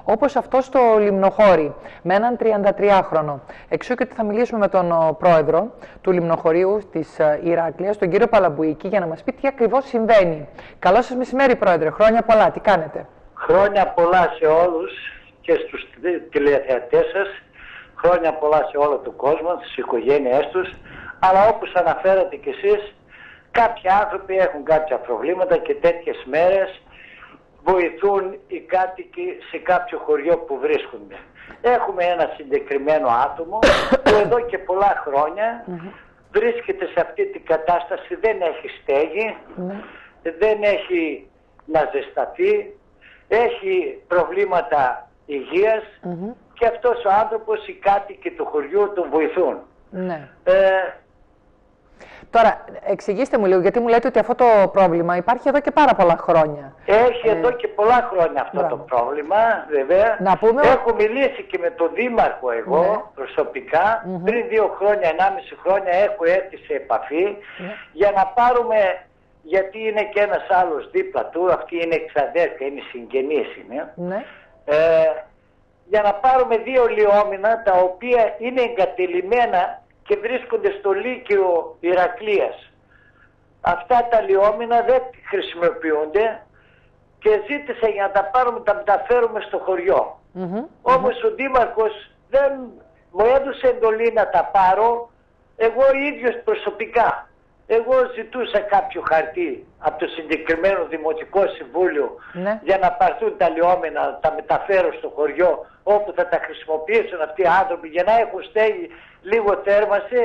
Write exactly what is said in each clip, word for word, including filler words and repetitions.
όπως αυτό στο Λιμνοχώρι, με έναν τριαντατριάχρονο. Εξού και ότι θα μιλήσουμε με τον πρόεδρο του Λιμνοχωρίου της Ηράκλειας, τον κύριο Παλαμπουίκη, για να μας πει τι ακριβώς συμβαίνει. Καλό σας μεσημέρι, πρόεδρε. Χρόνια πολλά. Τι κάνετε? Χρόνια πολλά σε όλους και στους τηλεθεατές σας. Χρόνια πολλά σε όλο τον κόσμο, στις οικογένειές τους. Αλλά όπως αναφέρατε κι εσείς, κάποιοι άνθρωποι έχουν κάποια προβλήματα και τέτοιες μέρες βοηθούν οι κάτοικοι σε κάποιο χωριό που βρίσκονται. Έχουμε ένα συγκεκριμένο άτομο που εδώ και πολλά χρόνια βρίσκεται σε αυτή την κατάσταση, δεν έχει στέγη, δεν έχει να ζεσταθεί, έχει προβλήματα υγείας και αυτός ο άνθρωπος, οι κάτοικοι του χωριού τον βοηθούν. Ναι. Ε, Τώρα, εξηγήστε μου λίγο, γιατί μου λέτε ότι αυτό το πρόβλημα υπάρχει εδώ και πάρα πολλά χρόνια. Έχει ε, εδώ και πολλά χρόνια αυτό μπράβο. το πρόβλημα, βέβαια. Να πούμε... Έχω μιλήσει και με τον Δήμαρχο εγώ, ναι. προσωπικά. Mm-hmm. Πριν δύο χρόνια, ενάμιση χρόνια έχω έρθει σε επαφή ναι. για να πάρουμε, γιατί είναι και ένας άλλος δίπλα του, αυτή είναι εξαδέρφια, είναι συγγενής είναι. Ναι. Ε, για να πάρουμε δύο λιώμηνα τα οποία είναι εγκατελειμμένα και βρίσκονται στο Λύκειο Ηρακλείας. Αυτά τα λιώμηνα δεν χρησιμοποιούνται και ζήτησα για να τα πάρουμε, τα μεταφέρουμε στο χωριό. Mm-hmm. Όμως mm-hmm. ο Δήμαρχος δεν μου έδωσε εντολή να τα πάρω, εγώ ίδιος προσωπικά. Εγώ ζητούσα κάποιο χαρτί από το συγκεκριμένο Δημοτικό Συμβούλιο ναι. για να πάρθουν τα λιώμενα, να τα μεταφέρω στο χωριό όπου θα τα χρησιμοποιήσουν αυτοί οι άνθρωποι για να έχουν στέγη, λίγο θέρμαση,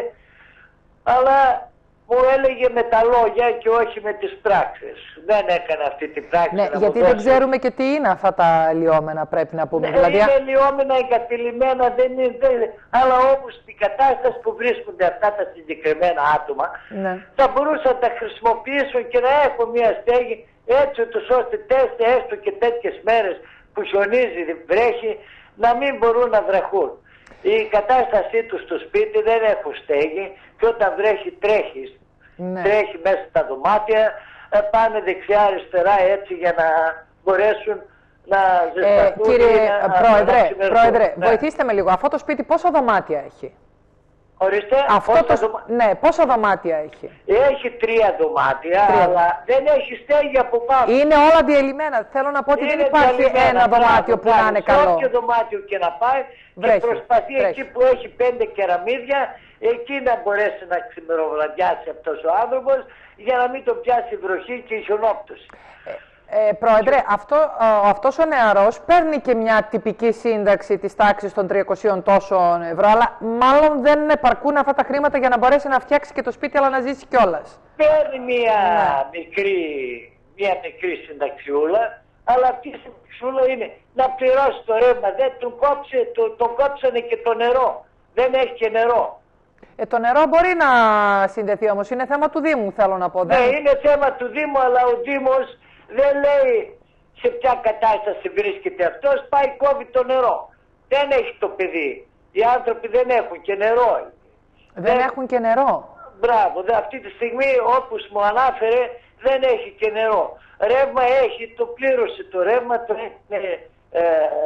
αλλά μου έλεγε με τα λόγια και όχι με τις πράξεις. Δεν έκανε αυτή την πράξη. Ναι, να γιατί μου δεν δώσει... ξέρουμε και τι είναι αυτά τα λιώμενα, πρέπει να πούμε. Ναι, δηλαδή... είναι λιώμενα εγκατελειμμένα, δεν είναι, δεν... αλλά όμως στην κατάσταση που βρίσκονται αυτά τα συγκεκριμένα άτομα ναι. θα μπορούσαν να τα χρησιμοποιήσουν και να έχουν μια στέγη έτσι ώστε τέσσερα έστω και τέτοιες μέρες που χιονίζει, βρέχει, να μην μπορούν να βραχούν. Η κατάστασή τους στο σπίτι δεν έχουν στέγη και όταν βρέχει τρέχει. Ναι. Τρέχει μέσα στα δωμάτια, πάνε δεξιά αριστερά έτσι για να μπορέσουν να ζεσταθούν. Ε, κύριε να, Πρόεδρε, να πρόεδρε ναι. βοηθήστε με λίγο. Αυτό το σπίτι πόσα δωμάτια έχει? Ορίστε, Αυτό το... δωμα... Ναι, πόσα δωμάτια έχει? Έχει τρία δωμάτια, τρία. Αλλά δεν έχει στέγη από πάνω. Είναι όλα διαλυμένα. Θέλω να πω ότι είναι δεν υπάρχει ένα μπράβο, δωμάτιο που να είναι καλό. Όποιο δωμάτιο και να πάει βρέχει, και προσπαθεί τρέχει. Εκεί που έχει πέντε κεραμίδια, εκεί να μπορέσει να ξημεροβραδιάσει αυτός ο άνθρωπος για να μην τον πιάσει βροχή και η χιονόπτωση. Ε, πρόεδρε, αυτό, ο, αυτός ο νεαρός παίρνει και μια τυπική σύνταξη της τάξης των τριακοσίων τόσων ευρώ, αλλά μάλλον δεν επαρκούν αυτά τα χρήματα για να μπορέσει να φτιάξει και το σπίτι, αλλά να ζήσει κιόλας. Παίρνει μια, ναι. μικρή, μια μικρή συνταξιούλα, αλλά αυτή η συνταξιούλα είναι να πληρώσει το ρεύμα. Δεν τον, κόψε, το, τον κόψανε και το νερό. Δεν έχει και νερό. Ε, το νερό μπορεί να συνδεθεί όμως. Είναι θέμα του Δήμου, θέλω να πω. Ναι, δεν... είναι θέμα του Δήμου, αλλά ο Δήμος δεν λέει σε ποια κατάσταση βρίσκεται αυτός, πάει κόβει το νερό. Δεν έχει το παιδί. Οι άνθρωποι δεν έχουν και νερό. Δεν, δεν... έχουν και νερό. Μπράβο, δε, αυτή τη στιγμή όπως μου ανάφερε δεν έχει και νερό. Ρεύμα έχει, το πλήρωσε το ρεύμα, το έχει, ε, ε,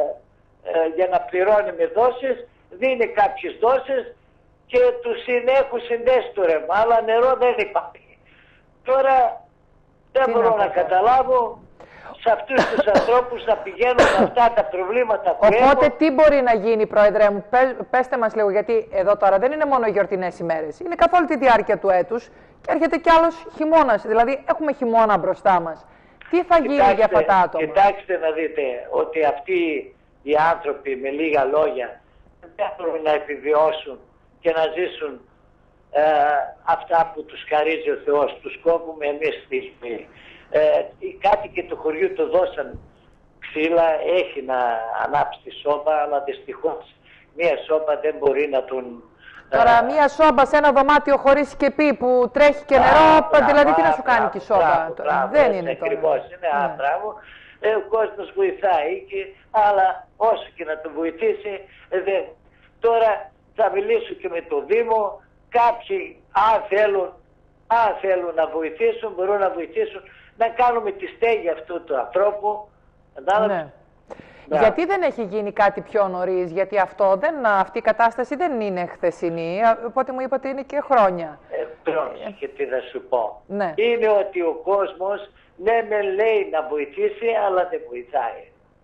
ε, για να πληρώνει με δόσεις, δίνει κάποιες δόσεις και τους έχουν συνδέσει το ρεύμα, αλλά νερό δεν υπάρχει. Τώρα δεν τι μπορώ να, να καταλάβω σε αυτούς τους ανθρώπους να πηγαίνουν αυτά τα προβλήματα που έχουν. Οπότε τι μπορεί να γίνει, Πρόεδρε μου, πέ, πέστε μας λίγο, γιατί εδώ τώρα δεν είναι μόνο οι γιορτινές ημέρες, είναι καθ' όλη τη διάρκεια του έτους και έρχεται κι άλλος χειμώνας, δηλαδή έχουμε χειμώνα μπροστά μας. Τι θα γίνει κοιτάξτε, για αυτά τα άτομα? Κοιτάξτε να δείτε ότι αυτοί οι άνθρωποι με λίγα λόγια δεν μπορούν να επιβιώσουν και να ζήσουν ε, αυτά που τους χαρίζει ο Θεός. Τους κόβουμε εμείς στη στιγμή. Ε, οι κάτοικοι του χωριού του δώσαν ξύλα, έχει να ανάψει τη σόμπα, αλλά δυστυχώς μία σόμπα δεν μπορεί να τον... Τώρα ε, μία σόμπα σε ένα δωμάτιο χωρίς σκεπή που τρέχει και νερό, μπράβο, δηλαδή τι να σου κάνει και η σόμπα? Μπράβο, μπράβο, δεν είναι τώρα. Ακριβώς, είναι ναι. μπράβο. Ε, ο κόσμος βοηθάει, και, αλλά όσο και να τον βοηθήσει, ε, δεν. Τώρα θα μιλήσω και με το Δήμο, κάποιοι αν θέλουν, αν θέλουν να βοηθήσουν, μπορούν να βοηθήσουν, να κάνουμε τη στέγη αυτού του ανθρώπου. Ναι. Να. Γιατί δεν έχει γίνει κάτι πιο νωρίς, γιατί αυτό δεν, αυτή η κατάσταση δεν είναι χθεσινή, οπότε μου είπατε είναι και χρόνια. Ε, πρόσεχε τι θα σου πω. Ναι. Είναι ότι ο κόσμος, ναι με λέει να βοηθήσει, αλλά δεν βοηθάει.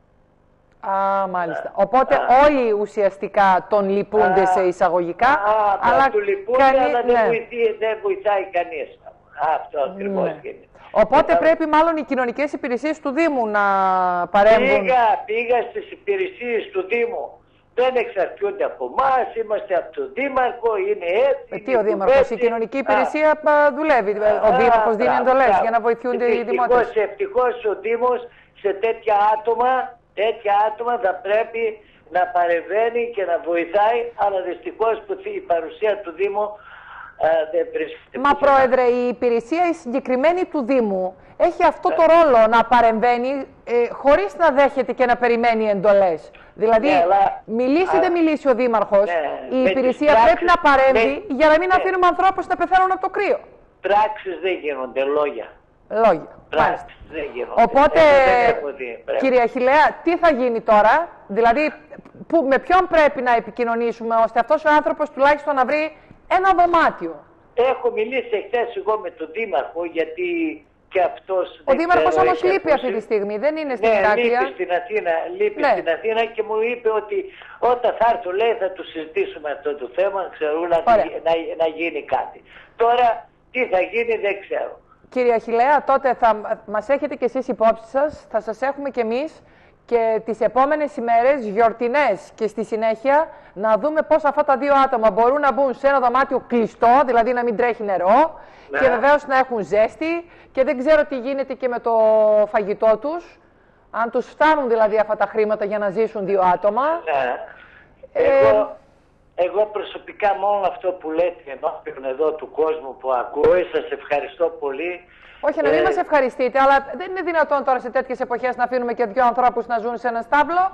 Α, μάλιστα. Οπότε Α. όλοι ουσιαστικά τον λυπούνται Α. σε εισαγωγικά, Α, αλλά του λυπούνται, κανεί- αλλά δεν, ναι. βοηθάει, δεν βοηθάει κανείς. Αυτό ακριβώς Ναι. είναι. Οπότε Ε, πρέπει μάλλον οι κοινωνικές υπηρεσίες του Δήμου να παρέμβουν. Πήγα, πήγα στις υπηρεσίες του Δήμου. Δεν εξαρτιούνται από εμάς, είμαστε από τον Δήμαρχο, είναι έτσι. Ε, τι ο Δήμαρχος, η κοινωνική υπηρεσία α, δουλεύει. Ο Δήμαρχος δίνει εντολές για να βοηθούνται οι δημότες. Ευτυχώς, ευτυχώς ο Δήμος σε τέτοια άτομα, τέτοια άτομα θα πρέπει να παρεμβαίνει και να βοηθάει, αλλά δυστυχώς που η παρουσία του Δήμου α, δεν βρίσκεται. Μα πουθενά. Πρόεδρε, η υπηρεσία η συγκεκριμένη του Δήμου έχει αυτό το ρόλο να παρεμβαίνει ε, χωρίς να δέχεται και να περιμένει εντολές. Δηλαδή, Ναι, αλλά- μιλήσει ή α, δεν μιλήσει ο Δήμαρχος, ναι, η με υπηρεσία τις πρέπει να πράξεις- παρέμβει με- για να μην ναι. αφήνουμε ανθρώπους να πεθαίνουν από το κρύο. Πράξεις δεν γίνονται, λόγια. Λόγια. Μάλιστα. Πράξεις δεν γίνονται. Οπότε, Εγώ δεν έχω δει. Πρέπει. κυρία Αχιλλέα, τι θα γίνει τώρα, δηλαδή που, με ποιον πρέπει να επικοινωνήσουμε ώστε αυτός ο άνθρωπος τουλάχιστον να βρει ένα δωμάτιο. Έχω μιλήσει εχθές εγώ με τον Δήμαρχο, γιατί και αυτός... Ο δεν Δήμαρχος ξέρω, όμως έχει λείπει ακούσει. αυτή τη στιγμή, δεν είναι στην Ναι, Ηράκλεια. λείπει στην Αθήνα, λείπει Ναι. στην Αθήνα και μου είπε ότι όταν θα έρθω, λέει, θα του συζητήσουμε αυτό το θέμα, ξέρω, να, Ωραία. να, να γίνει κάτι. Τώρα, τι θα γίνει δεν ξέρω. Κύριε Αχιλλέα, τότε θα μας έχετε και εσείς υπόψη σας, θα σας έχουμε και εμείς και τις επόμενες ημέρες γιορτινές και στη συνέχεια να δούμε πώς αυτά τα δύο άτομα μπορούν να μπουν σε ένα δωμάτιο κλειστό, δηλαδή να μην τρέχει νερό Ναι. και βεβαίως να έχουν ζέστη και δεν ξέρω τι γίνεται και με το φαγητό τους, αν τους φτάνουν δηλαδή αυτά τα χρήματα για να ζήσουν δύο άτομα. Ναι. Ε, Εγώ, εγώ προσωπικά μόνο αυτό που λέτε ενώπιον εδώ του κόσμου που ακούω, σας ευχαριστώ πολύ. Όχι, να μην Ε, μας ευχαριστείτε, αλλά δεν είναι δυνατόν τώρα σε τέτοιες εποχές να αφήνουμε και δύο ανθρώπους να ζουν σε ένα στάβλο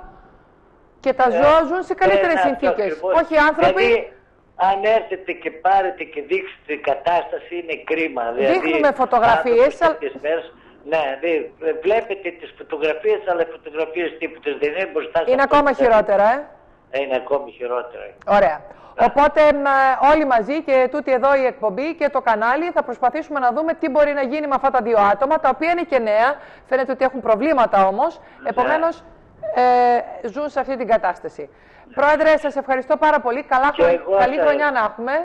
και τα ζώα ζουν σε καλύτερες ε, αυτό συνθήκες. ακριβώς. Όχι οι άνθρωποι. Δηλαδή, αν έρθετε και πάρετε και δείξετε την κατάσταση, είναι κρίμα. Δηλαδή, Δείχνουμε φωτογραφίες, άνθρωποι αλλά- τέτοιες μέρες, ναι, δει, βλέπετε τις φωτογραφίες, αλλά οι φωτογραφίες τίποτες δεν είναι μπροστά σε Είναι αυτό ακόμα που χειρότερα, ε. Ε, Είναι ακόμη χειρότερα. Ωραία. Οπότε μ, όλοι μαζί και τούτη εδώ η εκπομπή και το κανάλι θα προσπαθήσουμε να δούμε τι μπορεί να γίνει με αυτά τα δύο άτομα, τα οποία είναι και νέα, φαίνεται ότι έχουν προβλήματα όμως, επομένως ε, ζουν σε αυτή την κατάσταση. Πρόεδρε, σας ευχαριστώ πάρα πολύ. Καλά, Και χρονιά- εγώ καλή σας- χρονιά να έχουμε.